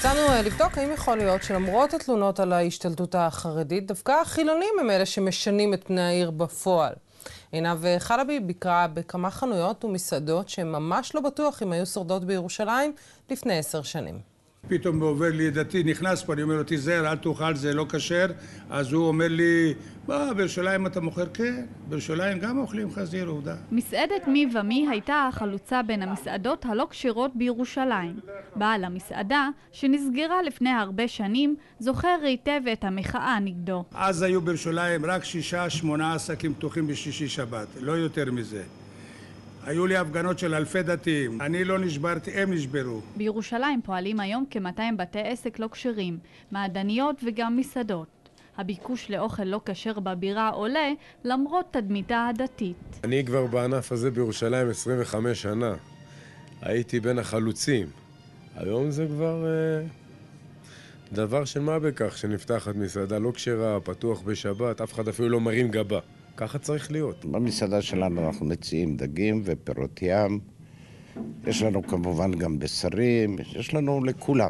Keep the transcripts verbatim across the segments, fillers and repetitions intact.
יצאנו לבדוק האם יכול להיות שלמרות התלונות על ההשתלטות החרדית, דווקא החילונים הם אלה שמשנים את פני העיר בפועל. עינב חלבי ביקרה בכמה חנויות ומסעדות שממש לא בטוח אם היו שורדות בירושלים לפני עשר שנים. פתאום עובר לי דתי, נכנס פה, אני אומר לו, תיזהר, אל תאכל, זה לא כשר. אז הוא אומר לי, בוא, בירושלים אתה מוכר? כן, בירושלים גם אוכלים חזיר, עובדה. מסעדת מי ומי הייתה החלוצה בין המסעדות הלא כשרות בירושלים. בעל המסעדה, שנסגרה לפני הרבה שנים, זוכר היטב את המחאה נגדו. אז היו בירושלים רק שישה, שמונה עסקים פתוחים בשישי שבת, לא יותר מזה. היו לי הפגנות של אלפי דתיים. אני לא נשברתי, הם נשברו. בירושלים פועלים היום כ-מאתיים בתי עסק לא כשרים, מעדניות וגם מסעדות. הביקוש לאוכל לא כשר בבירה עולה למרות תדמיתה הדתית. אני כבר בענף הזה בירושלים עשרים וחמש שנה. הייתי בין החלוצים. היום זה כבר אה, דבר של מה בכך שנפתחת מסעדה לא כשרה, פתוח בשבת, אף אחד אפילו לא מרים גבה. ככה צריך להיות. במסעדה שלנו אנחנו מציעים דגים ופירות ים. יש לנו כמובן גם בשרים, יש לנו לכולם.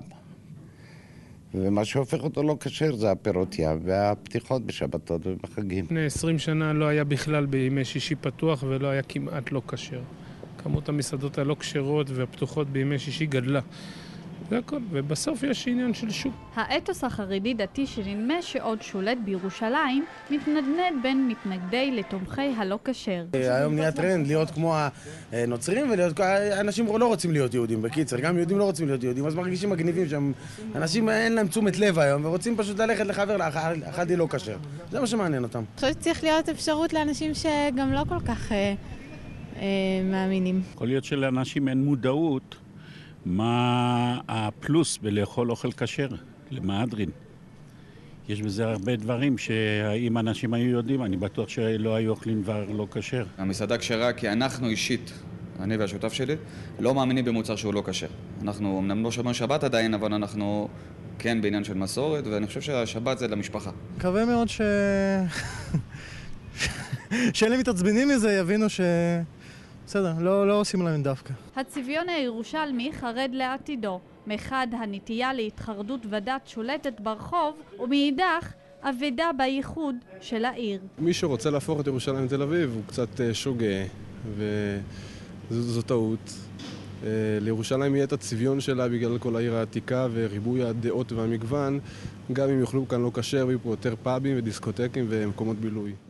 ומה שהופך אותו לא כשר זה הפירות ים והפתיחות בשבתות ובחגים. לפני עשרים שנה לא היה בכלל בימי שישי פתוח ולא היה כמעט לא כשר. כמות המסעדות הלא כשרות והפתוחות בימי שישי גדלה. זה הכל, ובסוף יש עניין של שוק. האתוס החרדי-דתי שנדמה שעוד שולט בירושלים מתנדנד בין מתנגדי לתומכי הלא כשר. היום נהיה טרנד להיות כמו הנוצרים ולהיות... אנשים לא רוצים להיות יהודים, בקיצר, גם יהודים לא רוצים להיות יהודים, אז מרגישים מגניבים שם. אנשים אין להם תשומת לב היום ורוצים פשוט ללכת לחבר לאחד לא כשר. זה מה שמעניין אותם. אני חושבת שצריך להיות אפשרות לאנשים שגם לא כל כך אה, אה, מאמינים. יכול להיות שלאנשים אין מודעות מה הפלוס בלאכול אוכל כשר, למהדרין. יש בזה הרבה דברים שאם אנשים היו יודעים, אני בטוח שלא היו אוכלים דבר לא כשר. המסעדה כשרה כי אנחנו אישית, אני והשותף שלי, לא מאמינים במוצר שהוא לא כשר. אנחנו אמנם לא שומרים שבת עדיין, אבל אנחנו כן בעניין של מסורת, ואני חושב שהשבת זה למשפחה. מקווה מאוד ש... שאלה מתעצבנים מזה, יבינו ש... בסדר, לא, לא עושים להם דווקא. הצביון הירושלמי חרד לעתידו. מחד הנטייה להתחרדות ודת שולטת ברחוב, ומאידך אבדה בייחוד של העיר. מי שרוצה להפוך את ירושלים לתל אביב הוא קצת שוגה, וזו טעות. לירושלים יהיה את הצביון שלה בגלל כל העיר העתיקה וריבוי הדעות והמגוון, גם אם יוכלו כאן לא כשר ויהיו פה יותר פאבים ודיסקוטקים ומקומות בילוי.